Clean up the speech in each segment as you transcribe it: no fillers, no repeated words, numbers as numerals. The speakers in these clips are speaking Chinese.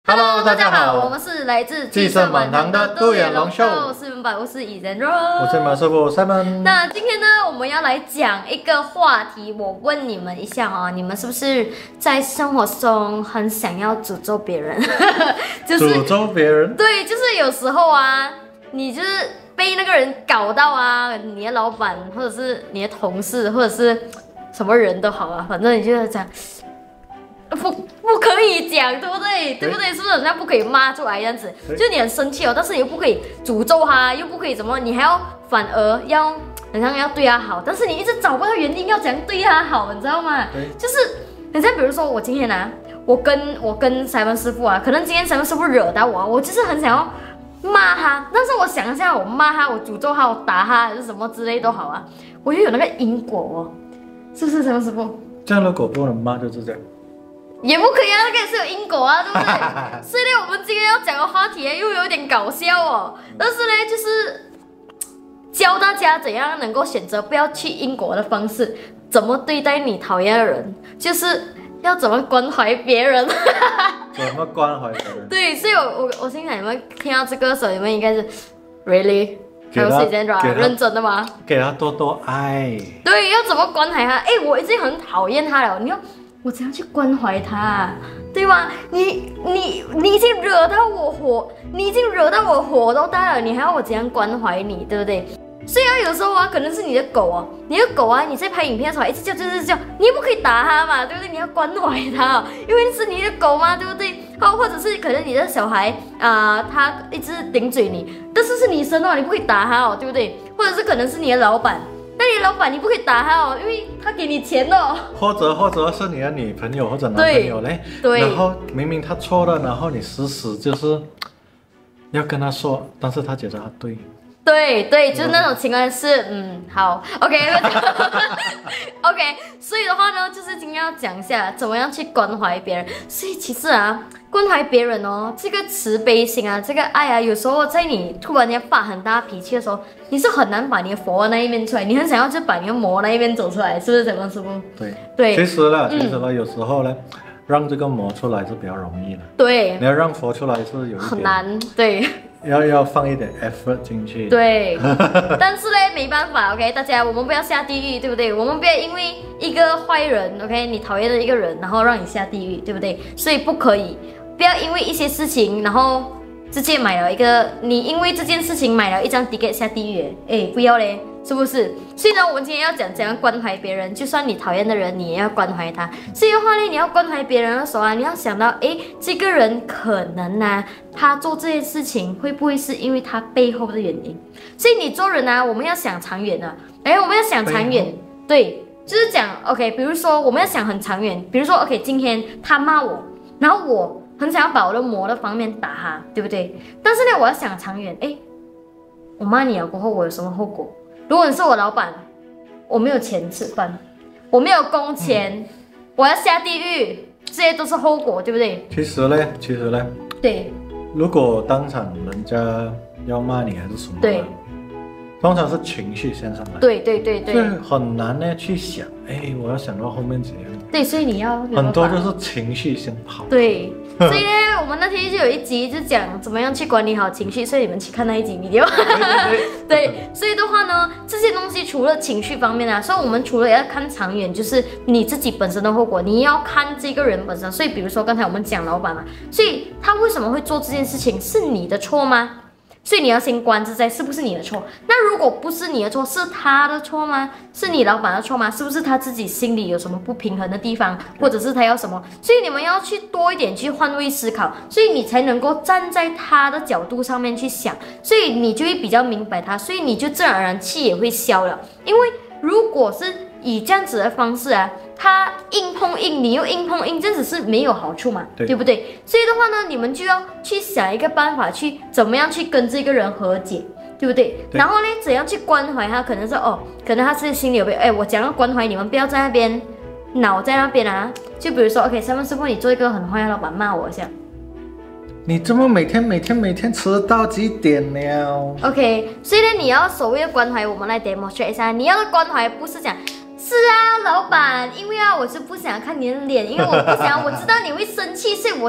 Hello， 大家好， 我们是来自寄生满堂的杜远龙秀， 我是文柏，我是蚁人肉， 我是马师傅 Simon。 那今天呢，我们要来讲一个话题，我问你们一下啊，你们是不是在生活中很想要诅咒别人？就是诅咒别人？ 对，就是有时候啊，你就是被那个人搞到啊，你的老板或者是你的同事或者是什么人都好啊，反正你就是讲。不可以讲，对不对？对不对？是不是好像不可以骂出来这样子？就你很生气哦，但是你又不可以诅咒他，又不可以怎么，你还要反而要好像要对他好，但是你一直找不到原因要怎样对他好，你知道吗？就是很像比如说我今天啊，我跟Simon师傅啊，可能今天Simon师傅惹到我，我就是很想要骂他，但是我想一下，我骂他，我诅咒他，我打他还是什么之类都好啊，我又有那个因果哦，是不是Simon师傅？ 这样如果不能骂就是这样。 也不可以啊，那个也是有因果啊，对不对？所以呢，我们今天要讲的话题又有点搞笑哦。但是呢，就是教大家怎样能够选择不要去因果的方式，怎么对待你讨厌的人，就是要怎么关怀别人。 怎么关怀别人？ 对，所以我心想，你们听到这个时候，你们应该是 really 还有时间认真的吗？ 给他多多爱。 对，要怎么关怀他？哎，我已经很讨厌他了，你要。我怎样去关怀他，对吧？你已经惹到我火，你已经惹到我火都大了，你还要我怎样关怀你，对不对？所以啊，有时候啊，可能是你的狗哦，你的狗啊，你在拍影片的时候一直叫，你也不可以打它嘛，对不对？你要关怀它，因为是你的狗嘛，对不对？或者是可能你的小孩他一直顶嘴你，但是是你生的，你不可以打他哦，对不对？或者是可能是你的老板。那你老板你不可以打他哦，因为他给你钱哦。或者是你的女朋友或者男朋友嘞， 对， 然后明明他错了，然后你死就是要跟他说，但是他觉得他对。 对，就是那种情况是，好 ，OK， 所以的话呢，就是今天要讲一下怎么样去关怀别人。所以其实啊，关怀别人哦，这个慈悲心啊，这个爱啊，有时候在你突然间发很大脾气的时候，你是很难把你的佛那一面出来，你很想要就把你的魔那一面走出来，是不是这样，师傅？ 对，其实呢，有时候呢。让这个魔出来是比较容易的， 对。 你要让佛出来是有一点很难，对。 要放一点 effort 进去， 对。但是呢，没办法 ，OK， 大家我们不要下地狱，对不对？我们不要因为一个坏人 ，OK， 你讨厌的一个人，然后让你下地狱，对不对？所以不可以，不要因为一些事情，然后直接买了一个，你因为这件事情买了一张 ticket 下地狱，哎，不要嘞。是不是？所以呢，我们今天要讲怎样关怀别人，就算你讨厌的人，你也要关怀他。所以的话呢，你要关怀别人的时候啊，你要想到，这个人可能啊，他做这件事情会不会是因为他背后的原因？所以你做人啊，我们要想长远啊，我们要想长远，对，就是讲 OK， 比如说我们要想很长远，比如说 OK， 今天他骂我，然后我很想要把我的魔的方面打他，对不对？但是呢，我要想长远，我骂你了过后，我有什么后果？如果你是我老板，我没有钱吃饭，我没有工钱，我要下地狱，这些都是后果，对不对？ 其实呢， 对， 如果当场人家要骂你还是什么，对，通常是情绪先上来， 对， 所以很难呢去想，我要想到后面怎样， 对，所以你要很多就是情绪先跑， 对。所以呢，我们那天就有一集就讲怎么样去管理好情绪，所以你们去看那一集 video。对，所以的话呢，这些东西除了情绪方面啊，所以我们除了要看长远，就是你自己本身的后果，你要看这个人本身。所以比如说刚才我们讲老板嘛，所以他为什么会做这件事情，是你的错吗？所以你要先关注在是不是你的错。那如果不是你的错，是他的错吗？是你老板的错吗？是不是他自己心里有什么不平衡的地方，或者是他要什么？所以你们要去多一点去换位思考，所以你才能够站在他的角度上面去想，所以你就会比较明白他，所以你就自然而然气也会消了。因为如果是以这样子的方式啊，他硬碰硬，你又硬碰硬，这样子是没有好处嘛， 对不对？所以的话呢，你们就要去想一个办法，去怎么样去跟这个人和解，对不对？然后呢，怎样去关怀他？可能是可能他是心里有病，我讲要关怀你们，不要在那边脑在那边啊。就比如说 ，OK，Simon师傅，你做一个很坏的老板，骂我一下。 你怎么每天迟到几点了 ？OK， 所以呢，你要所谓的关怀，我们来 demonstrate 一下。你要的关怀不是讲是啊，老板，因为啊，我是不想看你的脸，因为我不想，我知道你会生气，所以我就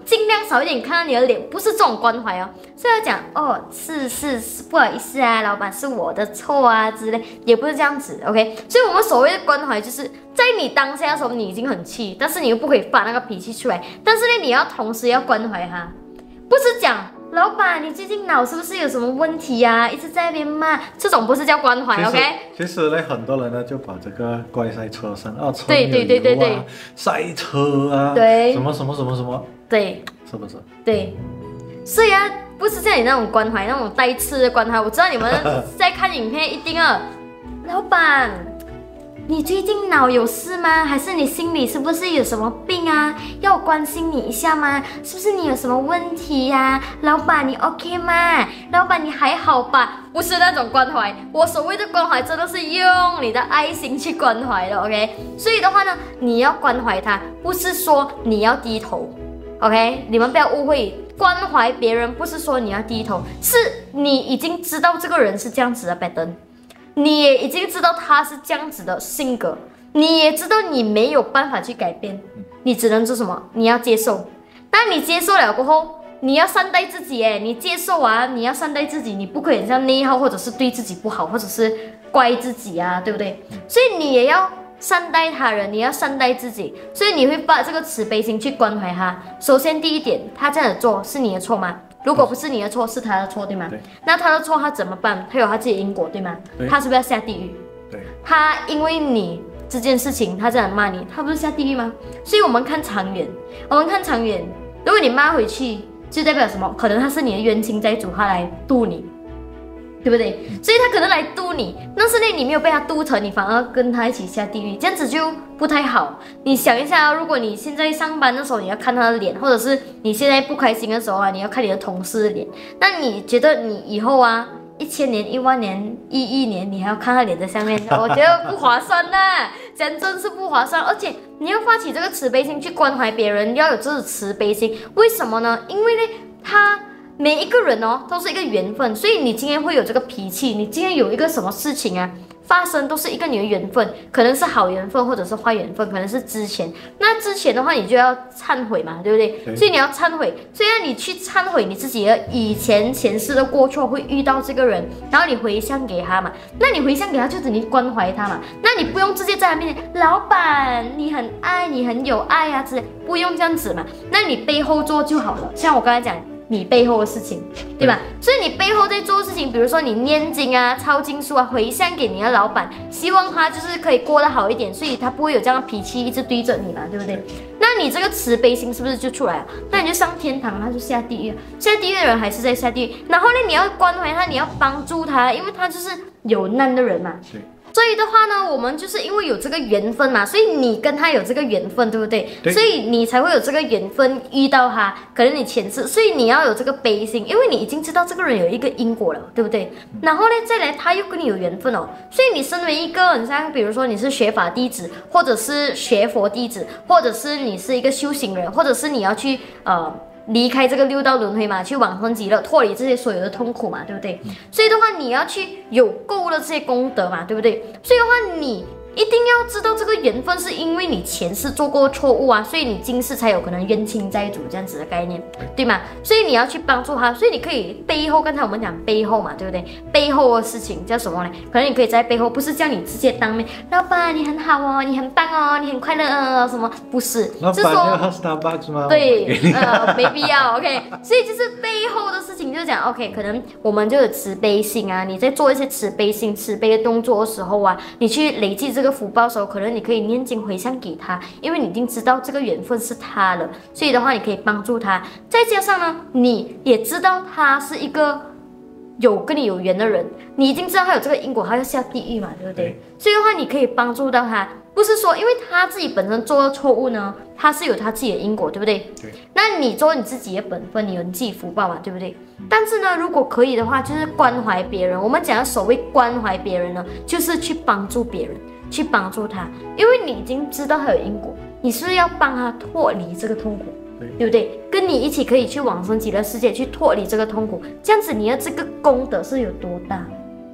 尽量少一点看到你的脸，不是这种关怀哦，是要讲哦，是不好意思啊，老板是我的错啊之类，也不是这样子 ，OK。所以我们所谓的关怀，就是在你当下的时候你已经很气，但是你又不可以发那个脾气出来，但是呢，你要同时要关怀他，不是讲。老板，你最近脑是不是有什么问题呀？一直在那边骂，这种不是叫关怀 ，OK？ 其实呢，很多人呢就把这个怪在车上啊，车对， 塞车啊， 对， 什么， 对， 是不是？ 对，所以啊，不是像你那种关怀，那种带刺的关怀。我知道你们在看影片，一定要，老板。你最近脑有事吗？还是你心里是不是有什么病啊？要我关心你一下吗？是不是你有什么问题呀？老板，你 OK 吗？老板，你还好吧？不是那种关怀，我所谓的关怀真的是用你的爱心去关怀的 ，OK？ 所以的话呢，你要关怀他，不是说你要低头 ，OK？ 你们不要误会，关怀别人不是说你要低头，是你已经知道这个人是这样子的拜登。你也已经知道他是这样子的性格，你也知道你没有办法去改变，你只能做什么？你要接受。当你接受了过后，你要善待自己诶，你接受啊，你要善待自己，你不可以像内耗，或者是对自己不好，或者是怪自己啊，对不对？所以你也要善待他人，你要善待自己，所以你会把这个慈悲心去关怀他。首先第一点，他这样子做是你的错吗？如果不是你的错，是他的错，对吗？ 对。 那他的错他怎么办？他有他自己的因果，对吗？ 对。 他是不是要下地狱？ 对。 他因为你这件事情，他这样骂你，他不是下地狱吗？所以我们看长远，如果你骂回去，就代表什么？可能他是你的冤亲债主，他来渡你。对不对？所以他可能来渡你，但是呢，你没有被他渡成，你反而跟他一起下地狱，这样子就不太好。你想一下，如果你现在上班的时候，你要看他的脸，或者是你现在不开心的时候啊，你要看你的同事的脸，那你觉得你以后啊，1000年、10000年、1亿年，你还要看他脸在下面，我觉得不划算呐，讲真是不划算。而且你要发起这个慈悲心去关怀别人，要有这种慈悲心，为什么呢？因为呢，每一个人哦，都是一个缘分，所以你今天会有这个脾气，你今天有一个什么事情啊发生，都是一个你的缘分，可能是好缘分，或者是坏缘分，可能是之前。那之前的话，你就要忏悔嘛，对不对？所以你要忏悔，所以要你去忏悔你自己的前世的过错，会遇到这个人，然后你回向给他嘛。那你回向给他，就等于关怀他嘛。那你不用直接在他面前，老板你很爱，你很有爱啊之类，不用这样子嘛。那你背后做就好了。像我刚才讲。你背后的事情，对吧？所以你背后在做事情，比如说你念经啊、抄经书啊，回向给你的老板，希望他就是可以过得好一点，所以他不会有这样的脾气一直对着你嘛，对不对？那你这个慈悲心是不是就出来了？那你就上天堂，他就下地狱，下地狱的人还是在下地狱。然后呢，你要关怀他，你要帮助他，因为他就是有难的人嘛。所以的话呢，我们就是因为有这个缘分嘛，所以你跟他有这个缘分，对不对？所以你才会有这个缘分遇到他，可能你前世，所以你要有这个悲心，因为你已经知道这个人有一个因果了，对不对？然后呢，再来他又跟你有缘分哦，所以你身为一个很像，比如说你是学法弟子，或者是学佛弟子，或者是你是一个修行人，或者是你要去离开这个六道轮回嘛，去往生极乐，脱离这些所有的痛苦嘛，对不对？所以的话，你要去有够了这些功德嘛，对不对？所以的话，你一定要知道这个缘分是因为你前世做过错误啊，所以你今世才有可能冤亲债主这样子的概念，对吗？所以你要去帮助他，所以你可以背后，刚才我们讲背后嘛，对不对？背后的事情叫什么呢？可能你可以在背后，不是叫你直接当面，老板你很好哦，你很棒哦，你很快乐哦，什么不是？ 老板要喝 Starbucks 吗？ 对，没必要 ，OK。所以就是背后的事情，就是讲 OK， 可能我们就有慈悲心啊，你在做一些慈悲的动作的时候啊，你去累积这个福报的时候，可能你可以念经回向给他，因为你已经知道这个缘分是他了，所以的话你可以帮助他。再加上呢，你也知道他是一个跟你有缘的人，你已经知道他有这个因果，他要下地狱嘛，对不对？所以的话，你可以帮助到他，不是说因为他自己本身做了错误呢，他是有他自己的因果，对不对？ 对。 那你做你自己的本分，你有你自己福报嘛，对不对？但是呢，如果可以的话，就是关怀别人。我们讲的所谓关怀别人呢，就是去帮助别人。去帮助他，因为你已经知道他有因果，你是不是要帮他脱离这个痛苦，对不对？跟你一起可以去往生极乐世界，去脱离这个痛苦，这样子你的这个功德是有多大，对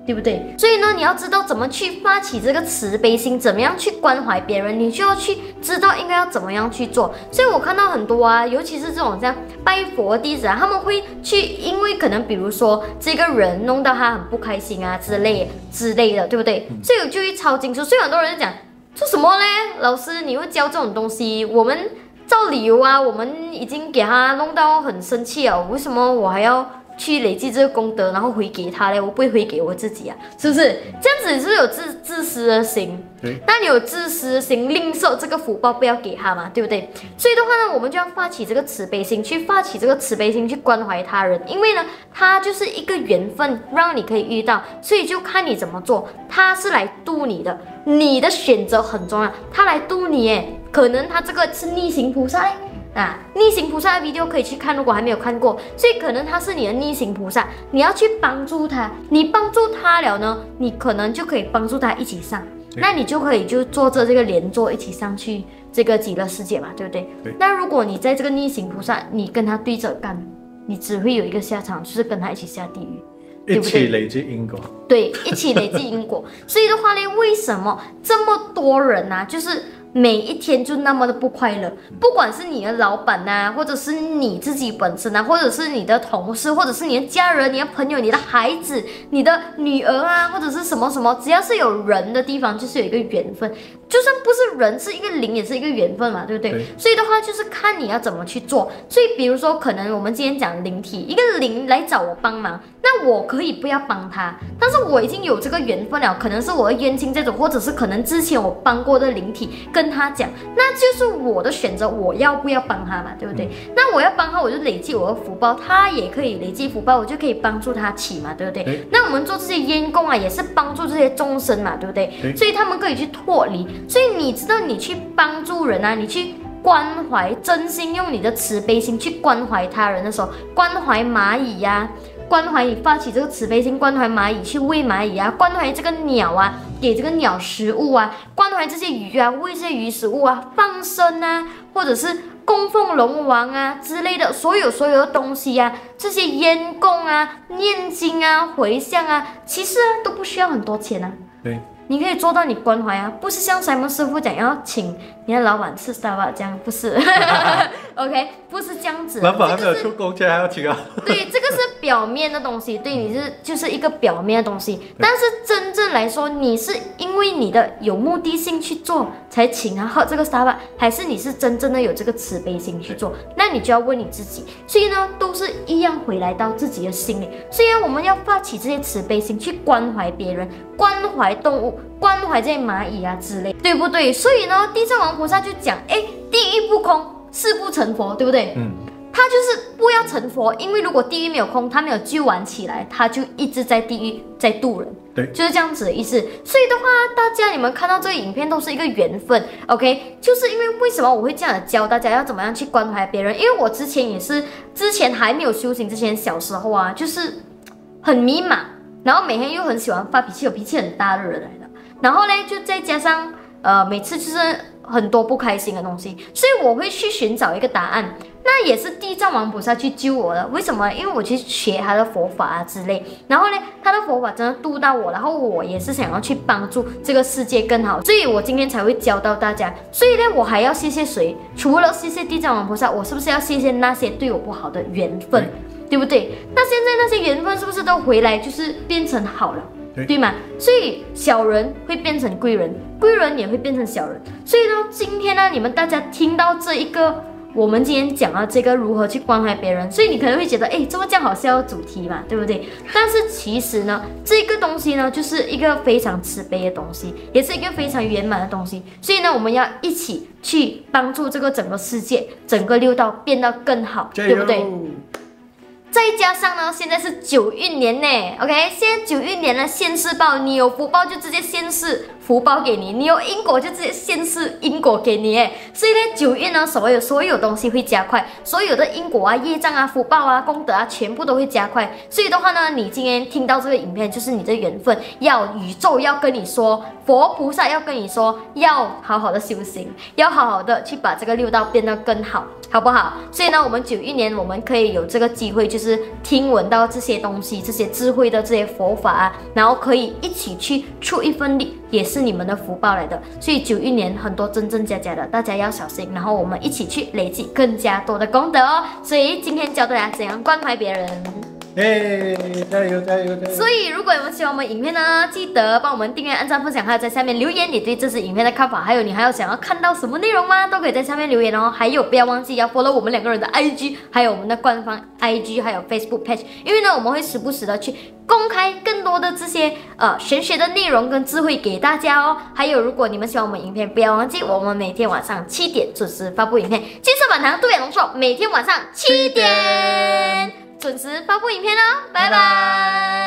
对不对？所以呢，你要知道怎么去发起这个慈悲心，怎么样去关怀别人，你就要去知道应该要怎么样去做。所以我看到很多啊，尤其是这种像拜佛弟子啊，他们会去，因为可能比如说这个人弄到他很不开心啊之类的，对不对？所以我就会抄经书。所以很多人就讲说什么嘞？老师，你会教这种东西，我们照理由啊，我们已经给他弄到很生气了，为什么我还要去累积这个功德，然后回给他嘞？我不会回给我自己啊，是不是？这样子是有自私的心。那你有自私的心，吝啬这个福报，不要给他嘛，对不对？所以的话呢，我们就要发起这个慈悲心，去发起这个慈悲心，去关怀他人。因为呢，它就是一个缘分，让你可以遇到，所以就看你怎么做。他是来度你的，你的选择很重要。他来度你，耶，可能他这个是逆行菩萨。逆行菩萨的 video 可以去看，如果还没有看过，所以可能他是你的逆行菩萨，你要去帮助他，你帮助他了呢，你可能就可以帮助他一起上，那你就可以就坐着这个莲座一起上去这个极乐世界嘛，对不对？那如果你在这个逆行菩萨，你跟他对着干，你只会有一个下场，就是跟他一起下地狱。 一起累积因果， 对，一起累积因果。所以的话呢，为什么这么多人啊，就是每一天就那么的不快乐？不管是你的老板啊，或者是你自己本身啊，或者是你的同事，或者是你的家人、你的朋友、你的孩子、你的女儿啊，或者是什么什么，只要是有人的地方，就是有一个缘分。就算不是人，是一个灵，也是一个缘分嘛，对不对？所以的话，就是看你要怎么去做。所以，比如说，可能我们今天讲灵体，一个灵来找我帮忙，那我可以不要帮他，但是我已经有这个缘分了，可能是我的冤亲这种，或者是可能之前我帮过的灵体跟他讲，那就是我的选择，我要不要帮他嘛，对不对？那我要帮他，我就累积我的福报，他也可以累积福报，我就可以帮助他起嘛，对不对？那我们做这些烟供啊，也是帮助这些众生嘛，对不对？所以他们可以去脱离。所以你知道，你去帮助人啊，你去关怀，真心用你的慈悲心去关怀他人的时候，关怀蚂蚁呀，关怀你发起这个慈悲心，关怀蚂蚁，去喂蚂蚁啊，关怀这个鸟啊，给这个鸟食物啊，关怀这些鱼啊，喂这些鱼食物啊，放生啊，或者是供奉龙王啊之类的，所有的东西啊，这些烟供啊、念经啊、回向啊，其实都不需要很多钱啊。 对。 你可以做到你关怀啊，不是像Simon师傅讲要请你的老板吃Starbucks这样，不是，OK， 不是这样子。 老板还没有出工钱还要请啊？ 对，这个是表面的东西，对你就是一个表面的东西。但是真正来说，你是因为你的有目的性去做才请他喝这个Starbucks，还是你是真正的有这个慈悲心去做？那你就要问你自己。所以呢，都是一样回来到自己的心里。所以我们要发起这些慈悲心，去关怀别人，关怀动物。关怀这些蚂蚁啊之类，对不对？所以呢，地藏王菩萨就讲，地狱不空，誓不成佛，对不对？他就是不要成佛，因为如果地狱没有空，他没有救完起来，他就一直在地狱在度人， 对， 就是这样子的意思。所以的话，大家你们看到这个影片都是一个缘分 ，OK？ 就是因为为什么我会这样的教大家要怎么样去关怀别人？因为我之前还没有修行之前，小时候啊，就是很迷茫，然后每天又很喜欢发脾气，有脾气很大的人来的。然后呢，就再加上每次就是很多不开心的东西，所以我会去寻找一个答案。那也是地藏王菩萨去救我的。为什么？因为我去学他的佛法啊之类。然后呢，他的佛法真的度到我，然后我也是想要去帮助这个世界更好，所以我今天才会教到大家。所以呢，我还要谢谢谁？除了谢谢地藏王菩萨，我是不是要谢谢那些对我不好的缘分？对不对？那现在那些缘分是不是都回来，就是变成好了？对吗？所以小人会变成贵人，贵人也会变成小人。所以呢，今天呢，你们大家听到这一个，我们今天讲到这个如何去关怀别人，所以你可能会觉得，这么这样好笑的主题嘛，对不对？但是其实呢，这个东西呢，就是一个非常慈悲的东西，也是一个非常圆满的东西。所以呢，我们要一起去帮助这个整个世界，整个六道变得更好，对不对？再加上呢，现在是9运年呢 ，OK， 现在9运年了，现世报，你有福报就直接现世， 福报给你，你有因果就直接现世因果给你哎。所以呢，9月呢，所有东西会加快，所有的因果啊、业障啊、福报啊、功德啊，全部都会加快。所以的话呢，你今天听到这个影片，就是你的缘分，要宇宙要跟你说，佛菩萨要跟你说，要好好的修行，要好好的去把这个6道变得更好，好不好？所以呢，我们91年我们可以有这个机会，就是听闻到这些东西，这些智慧的这些佛法啊，然后可以一起去出一份力，也是你们的福报来的。所以91年很多真真假假的，大家要小心。然后我们一起去累积更加多的功德哦。所以今天教大家怎样关怀别人。 加油加油加油！ 所以如果你们喜欢我们影片呢，记得帮我们订阅、按赞、分享，还有在下面留言你对这支影片的看法，还有你还有想要看到什么内容吗？都可以在下面留言哦。还有不要忘记要 follow 我们2个人的 IG， 还有我们的官方 IG， 还有 Facebook page， 因为呢我们会时不时的去公开更多的这些玄学的内容跟智慧给大家哦。还有如果你们喜欢我们影片，不要忘记我们每天晚上7点准时发布影片，金色满堂杜远龙说每天晚上7点。准时发布影片哦，拜拜。